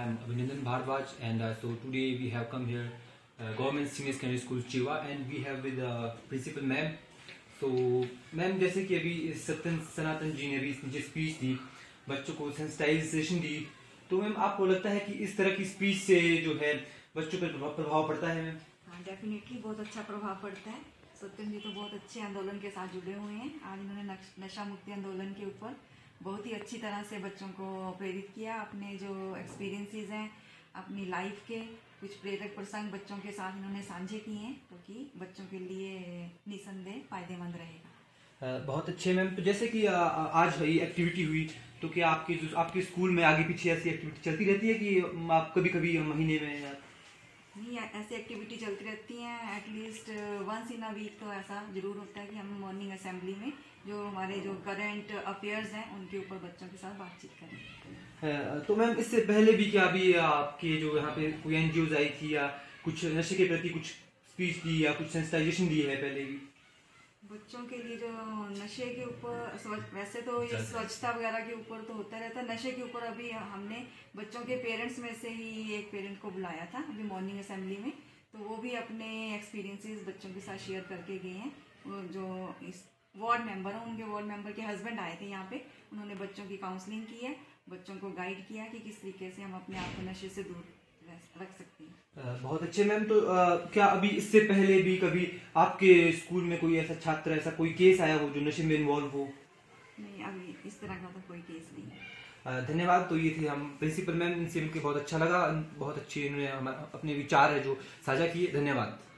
I'm Abhinandan Bhardwaj, and so today we have come here, Government Senior Secondary School Chiwa, and we have with Principal Ma'am. So ma'am जैसे कि अभी सनातन जी ने अभी नीचे speech दी, बच्चों को सेंसिटाइजेशन दी, तो मैम आपको लगता है कि इस तरह की स्पीच से जो है बच्चों पर प्रभाव पड़ता है मैम? हाँ, डेफिनेटली बहुत अच्छा प्रभाव पड़ता है। सत्यम जी तो बहुत अच्छे आंदोलन के साथ जुड़े हुए हैं। आज उन्होंने नशा मुक्ति आंदोलन के ऊपर बहुत ही अच्छी तरह से बच्चों को प्रेरित किया। अपने जो एक्सपीरियंसेस हैं अपनी लाइफ के कुछ प्रेरक प्रसंग बच्चों के साथ इन्होंने साझे किए हैं, तो कि बच्चों के लिए निसंदेह फायदेमंद रहेगा। बहुत अच्छे मैम। तो जैसे कि आज ये एक्टिविटी हुई, तो क्या आपके स्कूल में आगे पीछे ऐसी एक्टिविटी चलती रहती है कि आप कभी कभी महीने में? नहीं, ऐसी एक्टिविटी चलती रहती हैं। At least once in a week तो ऐसा जरूर होता है कि हम मॉर्निंग असेंबली में जो हमारे जो करंट अफेयर्स हैं उनके ऊपर बच्चों के साथ बातचीत करें। तो मैम इससे पहले भी क्या अभी आपके जो यहाँ पे कोई एनजीओ आई थी या कुछ नशे के प्रति कुछ स्पीच दी या कुछ सेंसिटाइजेशन दी है पहले भी? बच्चों के लिए जो नशे के ऊपर, वैसे तो ये स्वच्छता वगैरह के ऊपर तो होता रहता है। नशे के ऊपर अभी हमने बच्चों के पेरेंट्स में से ही एक पेरेंट को बुलाया था अभी मॉर्निंग असेंबली में, तो वो भी अपने एक्सपीरियंसेस बच्चों के साथ शेयर करके गए हैं। वो जो इस वार्ड मेंबर हैं, उनके वार्ड मेंबर के हस्बैंड आए थे यहाँ पे, उन्होंने बच्चों की काउंसलिंग की है, बच्चों को गाइड किया कि किस तरीके से हम अपने आप को नशे से दूर रख सकते हैं। बहुत अच्छे मैम। तो क्या अभी इससे पहले भी कभी आपके स्कूल में कोई ऐसा छात्र, ऐसा कोई केस आया हो जो नशे में इन्वॉल्व हो? नहीं, अभी इस तरह का तो कोई केस नहीं। धन्यवाद। तो ये थे हम प्रिंसिपल मैम, इनसे मिलकर बहुत अच्छा लगा। बहुत अच्छे इन्होंने अपने विचार है जो साझा किए। धन्यवाद।